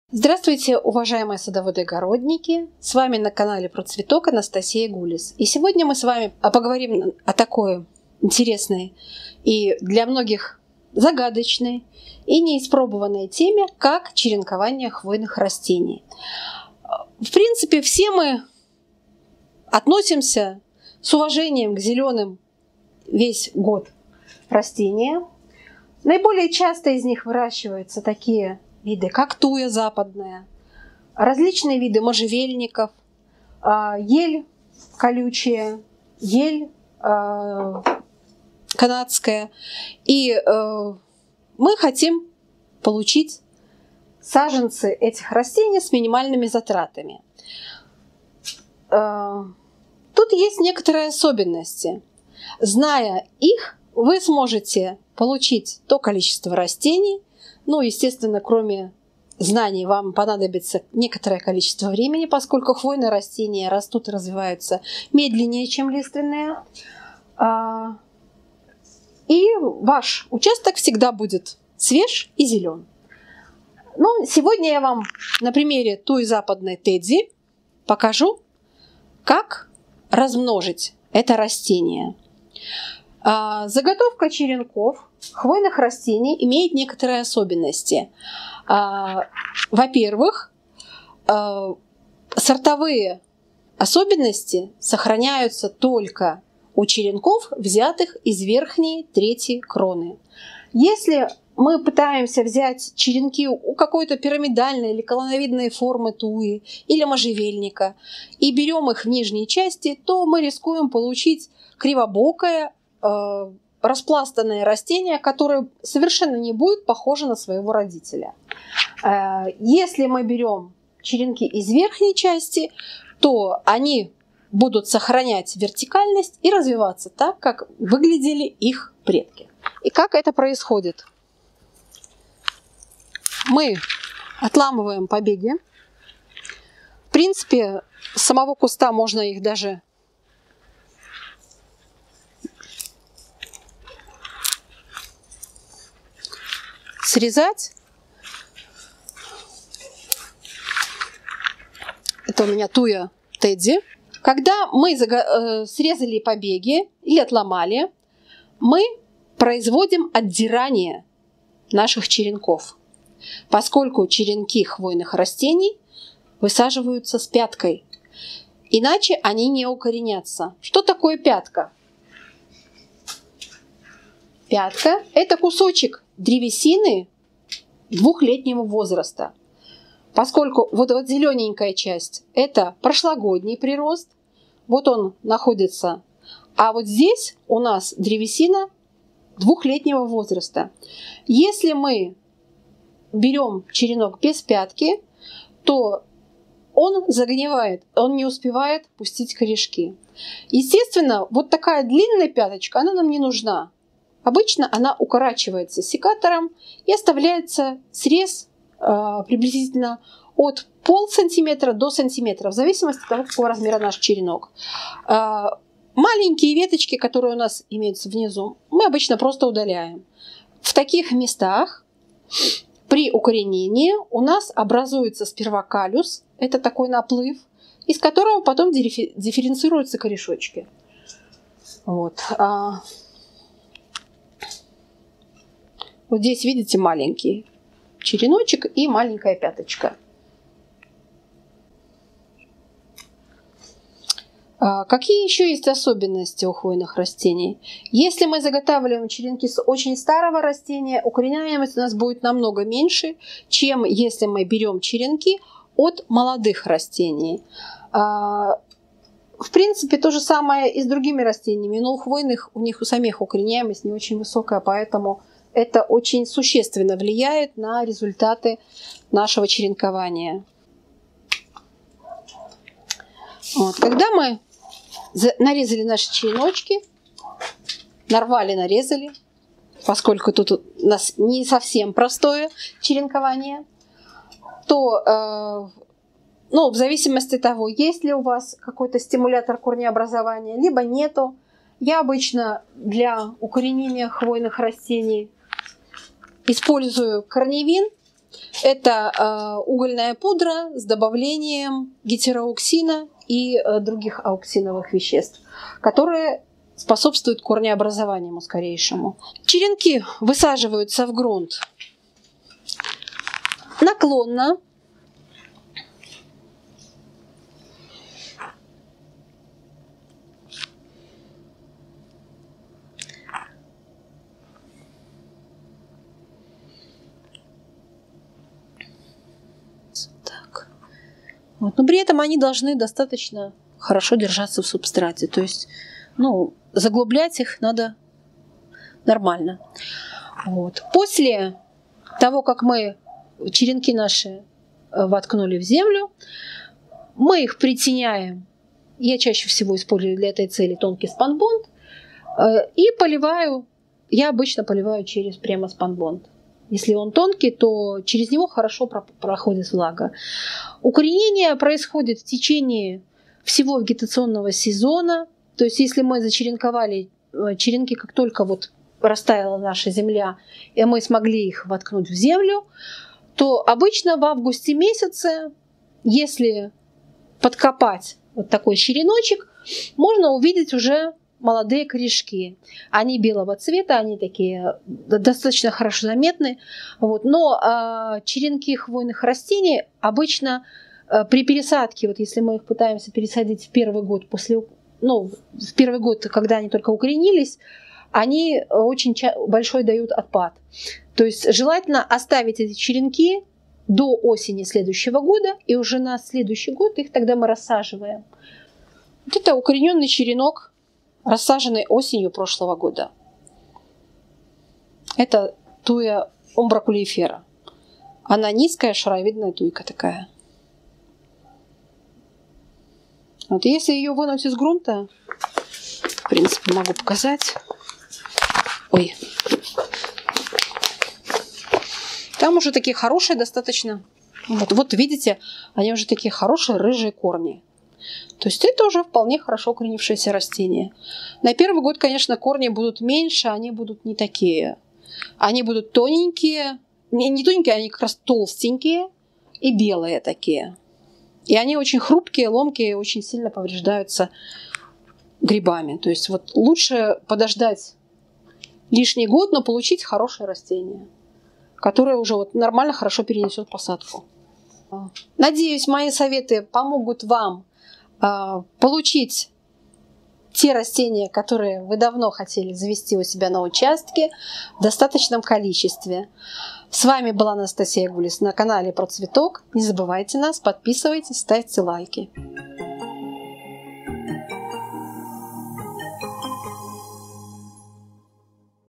Здравствуйте, уважаемые садоводы и огородники! С вами на канале Про Цветок Анастасия Гулис. И сегодня мы с вами поговорим о такой интересной и для многих загадочной и неиспробованной теме, как черенкование хвойных растений. В принципе, все мы относимся с уважением к зеленым весь год растения. Наиболее часто из них выращиваются такие виды, как туя западная, различные виды можжевельников, ель колючая, ель канадская. И мы хотим получить саженцы этих растений с минимальными затратами. Тут есть некоторые особенности. Зная их, вы сможете получить то количество растений. Ну, естественно, кроме знаний, вам понадобится некоторое количество времени, поскольку хвойные растения растут и развиваются медленнее, чем лиственные. И ваш участок всегда будет свеж и зелен. Ну, сегодня я вам на примере туи западной Тедди покажу, как размножить это растение. Заготовка черенков хвойных растений имеет некоторые особенности. Во-первых, сортовые особенности сохраняются только у черенков, взятых из верхней трети кроны. Если мы пытаемся взять черенки у какой-то пирамидальной или колонновидной формы туи или можжевельника и берем их в нижней части, то мы рискуем получить кривобокое, распластанное растение, которое совершенно не будет похоже на своего родителя. Если мы берем черенки из верхней части, то они будут сохранять вертикальность и развиваться так, как выглядели их предки. И как это происходит? Мы отламываем побеги. В принципе, с самого куста можно их даже срезать. Это у меня туя Тедди. Когда мы срезали побеги или отломали, мы производим отдирание наших черенков, поскольку черенки хвойных растений высаживаются с пяткой, иначе они не укоренятся. Что такое пятка? Пятка – это кусочек древесины двухлетнего возраста. Поскольку вот зелененькая часть – это прошлогодний прирост, вот он находится, а вот здесь у нас древесина двухлетнего возраста. Если мы берем черенок без пятки, то он загнивает, он не успевает пустить корешки. Естественно, вот такая длинная пяточка, она нам не нужна. Обычно она укорачивается секатором и оставляется срез приблизительно от полсантиметра до сантиметра, в зависимости от того, какого размера наш черенок. Маленькие веточки, которые у нас имеются внизу, мы обычно просто удаляем. В таких местах при укоренении у нас образуется сперва каллюс, это такой наплыв, из которого потом дифференцируются корешочки. Вот. Вот здесь, видите, маленький череночек и маленькая пяточка. Какие еще есть особенности у хвойных растений? Если мы заготавливаем черенки с очень старого растения, укореняемость у нас будет намного меньше, чем если мы берем черенки от молодых растений. В принципе, то же самое и с другими растениями, но у хвойных, у них у самих укореняемость не очень высокая, поэтому это очень существенно влияет на результаты нашего черенкования. Вот. Когда мы нарезали наши череночки, нарезали, поскольку тут у нас не совсем простое черенкование, то в зависимости от того, есть ли у вас какой-то стимулятор корнеобразования, либо нету, я обычно для укоренения хвойных растений использую корневин Это угольная пудра с добавлением гетероауксина и других ауксиновых веществ, которые способствуют корнеобразованию скорейшему. Черенки высаживаются в грунт наклонно. Так. Вот. Но при этом они должны достаточно хорошо держаться в субстрате. То есть, заглублять их надо нормально. Вот. После того, как мы черенки наши воткнули в землю, мы их притеняем. Я чаще всего использую для этой цели тонкий спанбонд. И поливаю. Я обычно поливаю прямо спанбонд. Если он тонкий, то через него хорошо проходит влага. Укоренение происходит в течение всего вегетационного сезона. То есть, если мы зачеренковали черенки, как только растаяла наша земля, и мы смогли их воткнуть в землю, то обычно в августе месяце, если подкопать вот такой череночек, можно увидеть уже молодые корешки. Они белого цвета, они такие достаточно хорошо заметны. Вот. Но черенки хвойных растений обычно при пересадке, если мы их пытаемся пересадить в первый год в первый год, когда они только укоренились, они очень большой дают отпад. То есть желательно оставить эти черенки до осени следующего года, и уже на следующий год их тогда мы рассаживаем. Вот это укорененный черенок, рассаженный осенью прошлого года. Это туя умбракулифера. Она низкая, шаровидная туйка такая. Вот если ее вынуть из грунта, в принципе, могу показать. Ой. Там уже такие хорошие достаточно. Вот видите, они уже такие хорошие рыжие корни. То есть это уже вполне хорошо укоренившееся растение. На первый год, конечно, корни будут меньше, они будут не такие. Они будут тоненькие. Не тоненькие, они как раз толстенькие и белые такие. И они очень хрупкие, ломкие, очень сильно повреждаются грибами. То есть лучше подождать лишний год, но получить хорошее растение, которое уже нормально, хорошо перенесет посадку. Надеюсь, мои советы помогут вам получить те растения, которые вы давно хотели завести у себя на участке в достаточном количестве. С вами была Анастасия Гулис на канале Про Цветок. Не забывайте нас, подписывайтесь, ставьте лайки.